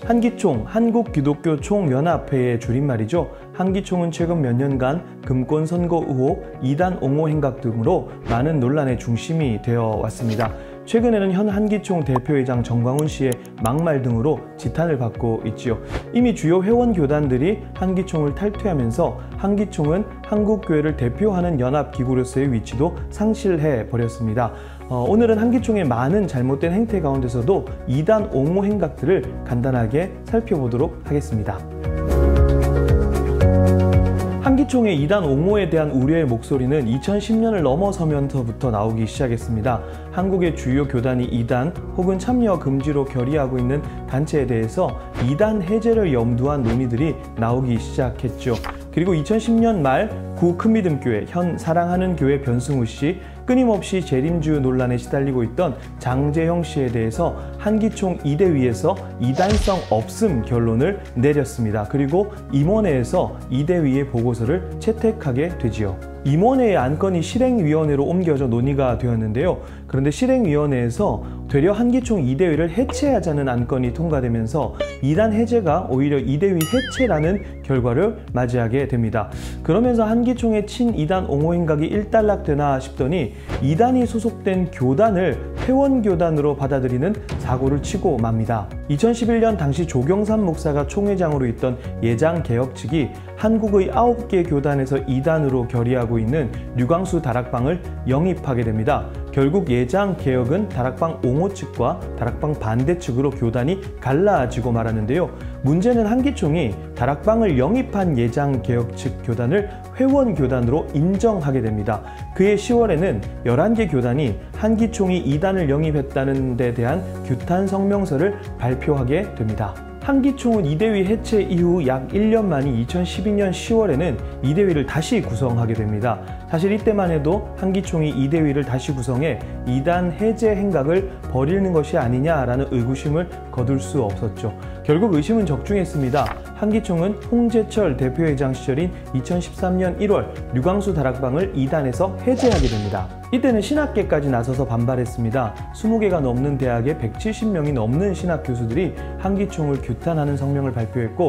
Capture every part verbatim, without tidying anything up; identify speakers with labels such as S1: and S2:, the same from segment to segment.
S1: 한기총, 한국기독교총연합회의 줄임말이죠. 한기총은 최근 몇 년간 금권 선거 의혹, 이단 옹호 행각 등으로 많은 논란의 중심이 되어 왔습니다. 최근에는 현 한기총 대표회장 정광훈 씨의 막말 등으로 지탄을 받고 있지요. 이미 주요 회원 교단들이 한기총을 탈퇴하면서 한기총은 한국교회를 대표하는 연합기구로서의 위치도 상실해 버렸습니다. 어, 오늘은 한기총의 많은 잘못된 행태 가운데서도 이단 옹호 행각들을 간단하게 살펴보도록 하겠습니다. 한기총의 이단 옹호에 대한 우려의 목소리는 이천십 년을 넘어서면서부터 나오기 시작했습니다. 한국의 주요 교단이 이단 혹은 참여 금지로 결의하고 있는 단체에 대해서 이단 해제를 염두한 논의들이 나오기 시작했죠. 그리고 이천십 년 말 구 큰믿음교회, 현 사랑하는 교회 변승우 씨, 끊임없이 재림주 논란에 시달리고 있던 장재형 씨에 대해서 한기총 이대위에서 이단성 없음 결론을 내렸습니다. 그리고 임원회에서 이대위의 보고서를 채택하게 되지요. 임원회의 안건이 실행위원회로 옮겨져 논의가 되었는데요. 그런데 실행위원회에서 되려 한기총 이대위를 해체하자는 안건이 통과되면서 이단 해제가 오히려 이대위 해체라는 결과를 맞이하게 됩니다. 그러면서 한기총의 친이단 옹호 행각이 일단락되나 싶더니 이단이 소속된 교단을 회원교단으로 받아들이는 사고를 치고 맙니다. 이천십일 년 당시 조경삼 목사가 총회장으로 있던 예장개혁 측이 한국의 아홉 개 교단에서 이단으로 결의하고 있는 류광수 다락방을 영입하게 됩니다. 결국 예장개혁은 다락방 옹호 측과 다락방 반대 측으로 교단이 갈라지고 말았는데요. 문제는 한기총이 다락방을 영입한 예장개혁 측 교단을 회원교단으로 인정하게 됩니다. 그해 시월에는 열한 개 교단이 한기총이 이단을 영입했다는 데 대한 규탄 성명서를 발표하게 됩니다. 한기총은 이대위 해체 이후 약 일 년 만인 이천십이 년 시월에는 이대위를 다시 구성하게 됩니다. 사실 이때만 해도 한기총이 이대위를 다시 구성해 이단 해제 행각을 벌이는 것이 아니냐라는 의구심을 거둘 수 없었죠. 결국 의심은 적중했습니다. 한기총은 홍재철 대표회장 시절인 이천십삼 년 일월 류광수 다락방을 이단에서 해제하게 됩니다. 이때는 신학계까지 나서서 반발했습니다. 스무 개가 넘는 대학의 백칠십 명이 넘는 신학 교수들이 한기총을 규탄하는 성명을 발표했고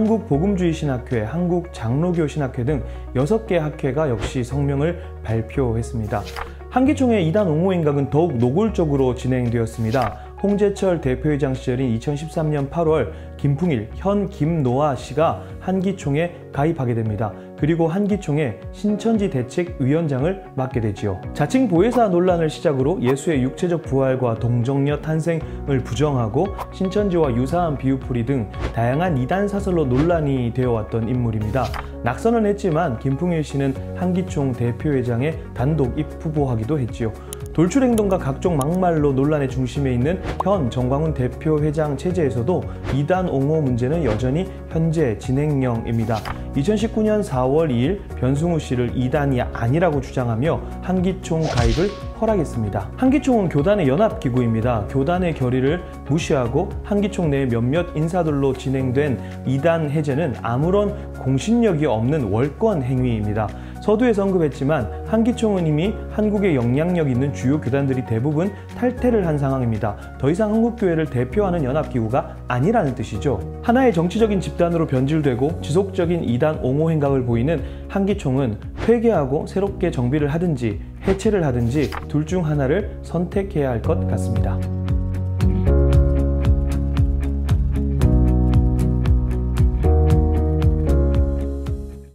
S1: 한국복음주의신학회, 한국장로교신학회 등 여섯 개 학회가 역시 성명을 발표했습니다. 한기총의 이단 옹호 행각은 더욱 노골적으로 진행되었습니다. 홍재철 대표회장 시절인 이천십삼 년 팔월 김풍일, 현 김노아 씨가 한기총에 가입하게 됩니다. 그리고 한기총의 신천지 대책위원장을 맡게 되지요. 자칭 보혜사 논란을 시작으로 예수의 육체적 부활과 동정녀 탄생을 부정하고 신천지와 유사한 비유풀이 등 다양한 이단 사설로 논란이 되어왔던 인물입니다. 낙선은 했지만 김풍일 씨는 한기총 대표회장에 단독 입후보하기도 했지요. 돌출행동과 각종 막말로 논란의 중심에 있는 현 정광훈 대표회장 체제에서도 이단 옹호 문제는 여전히 현재 진행형입니다. 이천십구 년 사월 이일 변승우 씨를 이단이 아니라고 주장하며 한기총 가입을 허락했습니다. 한기총은 교단의 연합기구입니다. 교단의 결의를 무시하고 한기총 내 몇몇 인사들로 진행된 이단 해제는 아무런 공신력이 없는 월권 행위입니다. 서두에서 언급했지만 한기총은 이미 한국에 영향력 있는 주요 교단들이 대부분 탈퇴를 한 상황입니다. 더 이상 한국교회를 대표하는 연합기구가 아니라는 뜻이죠. 하나의 정치적인 집단으로 변질되고 지속적인 이단 옹호 행각을 보이는 한기총은 회개하고 새롭게 정비를 하든지 해체를 하든지 둘 중 하나를 선택해야 할 것 같습니다.